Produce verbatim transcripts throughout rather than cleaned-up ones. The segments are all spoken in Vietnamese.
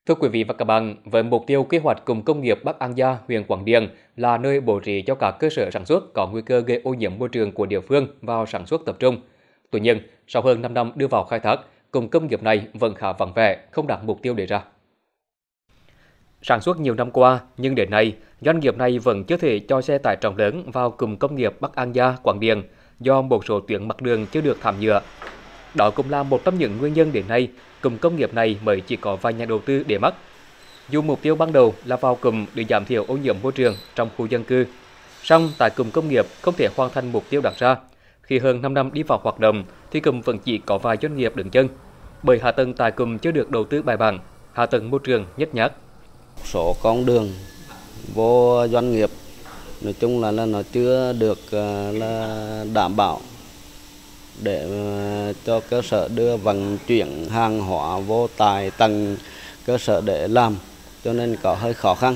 Thưa quý vị và các bạn, với mục tiêu quy hoạch cụm công nghiệp Bắc Ang Gia, huyện Quảng Điền là nơi bố trí cho các cơ sở sản xuất có nguy cơ gây ô nhiễm môi trường của địa phương vào sản xuất tập trung. Tuy nhiên, sau hơn năm năm đưa vào khai thác, cụm công nghiệp này vẫn khá vắng vẻ, không đạt mục tiêu đề ra. Sản xuất nhiều năm qua, nhưng đến nay, doanh nghiệp này vẫn chưa thể cho xe tải trọng lớn vào cụm công nghiệp Bắc Ang Gia, Quảng Điền do một số tuyến mặt đường chưa được thảm nhựa. Đó cũng là một trong những nguyên nhân đến nay, cụm công nghiệp này mới chỉ có vài nhà đầu tư để mắt. Dù mục tiêu ban đầu là vào cụm để giảm thiểu ô nhiễm môi trường trong khu dân cư, song tại cụm công nghiệp không thể hoàn thành mục tiêu đặt ra. Khi hơn năm năm đi vào hoạt động, thì cụm vẫn chỉ có vài doanh nghiệp đứng chân, bởi hạ tầng tại cụm chưa được đầu tư bài bản, hạ tầng môi trường nhếch nhác. Số con đường vô doanh nghiệp nói chung là, là nó chưa được là đảm bảo để cho cơ sở đưa vận chuyển hàng hóa vô tại tầng cơ sở để làm, cho nên có hơi khó khăn.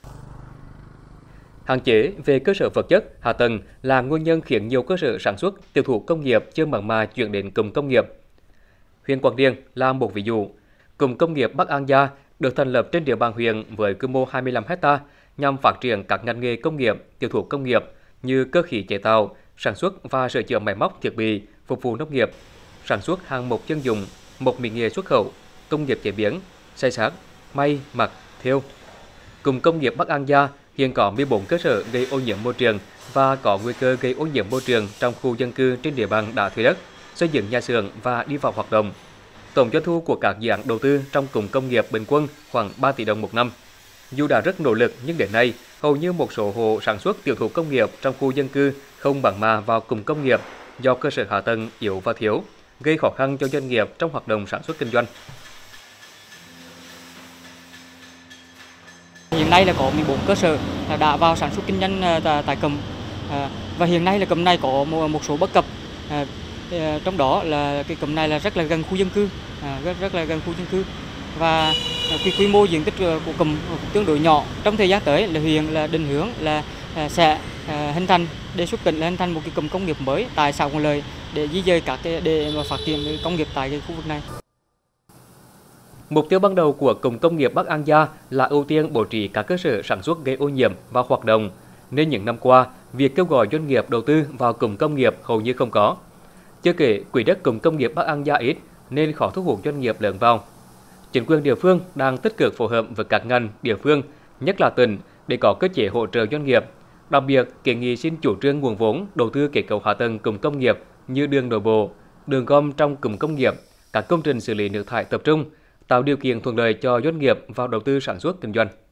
Hạn chế về cơ sở vật chất, hạ tầng là nguyên nhân khiến nhiều cơ sở sản xuất, tiêu thụ công nghiệp chưa mặn mà chuyển đến cụm công nghiệp. Huyện Quảng Điền là một ví dụ. Cụm công nghiệp Bắc Ang Gia được thành lập trên địa bàn huyện với quy mô hai mươi lăm héc ta nhằm phát triển các ngành nghề công nghiệp, tiêu thụ công nghiệp như cơ khí chế tạo, sản xuất và sửa chữa máy móc thiết bị phục vụ nông nghiệp, sản xuất hàng mộc dân dụng, mộc mỹ nghệ xuất khẩu, công nghiệp chế biến, xây xát, may, mặc, thêu. Cụm công nghiệp Bắc Ang Gia hiện có mười bốn cơ sở gây ô nhiễm môi trường và có nguy cơ gây ô nhiễm môi trường trong khu dân cư trên địa bàn đã thuê đất, xây dựng nhà xưởng và đi vào hoạt động. Tổng doanh thu của các dự án đầu tư trong cụm công nghiệp bình quân khoảng ba tỷ đồng một năm. Dù đã rất nỗ lực nhưng đến nay, hầu như một số hộ sản xuất tiêu thụ công nghiệp trong khu dân cư không bằng mà vào cụm công nghiệp do cơ sở hạ tầng yếu và thiếu, gây khó khăn cho doanh nghiệp trong hoạt động sản xuất kinh doanh. Hiện nay là có mười bốn cơ sở đã vào sản xuất kinh doanh tại cụm, và hiện nay là cụm này có một số bất cập. Trong đó là cái cụm này là rất là gần khu dân cư, rất rất là gần khu dân cư và cái quy mô diện tích của cụm tương đối nhỏ. Trong thời gian tới là huyện là định hướng là sẽ hình thành đề xuất tỉnh là hình thành một cái cụm công nghiệp mới tại xã Quảng Lợi để di dời các cái để mà phát triển công nghiệp tại cái khu vực này. Mục tiêu ban đầu của cụm công nghiệp Bắc Ang Gia là ưu tiên bố trí các cơ sở sản xuất gây ô nhiễm vào hoạt động, nên những năm qua, việc kêu gọi doanh nghiệp đầu tư vào cụm công nghiệp hầu như không có. Chưa kể, quỹ đất cụm công nghiệp Bắc Ang Gia ít nên khó thu hút doanh nghiệp lớn vào. Chính quyền địa phương đang tích cực phối hợp với các ngành địa phương, nhất là tỉnh, để có cơ chế hỗ trợ doanh nghiệp. Đặc biệt, kiến nghị xin chủ trương nguồn vốn đầu tư kết cấu hạ tầng cụm công nghiệp như đường nội bộ, đường gom trong cụm công nghiệp, các công trình xử lý nước thải tập trung, tạo điều kiện thuận lợi cho doanh nghiệp vào đầu tư sản xuất kinh doanh.